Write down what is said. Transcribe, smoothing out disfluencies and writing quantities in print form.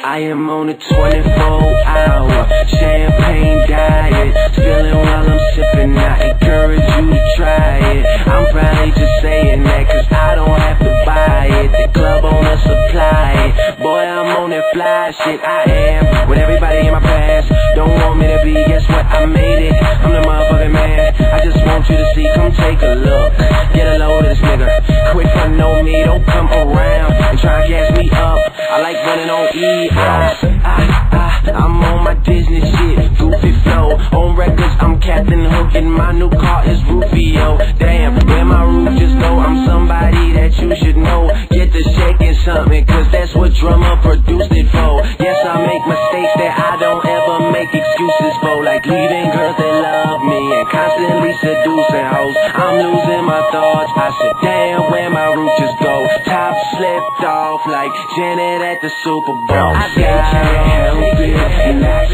I am on a 24-hour champagne diet, feeling while I'm sipping. I encourage you to try it. I'm probably just saying that cause I don't have to buy it. The club owner supply it. Boy, I'm on that fly shit. I am with everybody in my past. Don't want me to be, guess what? I made it. I'm the motherfucking man. I just want you to see, come take a look. Get a load of this nigga. Quit frontin' on me, don't come around and try and gas me up. I like running on E. I'm on my Disney shit, goofy flow. On records, I'm Captain Hook and my new car is Rufio. Damn, where my roof just go, I'm somebody that you should know. Get to shaking something, cause that's what drummer produced it for. Yes, I make mistakes that I don't ever make excuses for, like leaving girls that love me and constantly seducing hoes. I'm losing my thoughts, I said damn, where my roof just go. Top slipped off like Janet at the Super Bowl. I can't help it, and I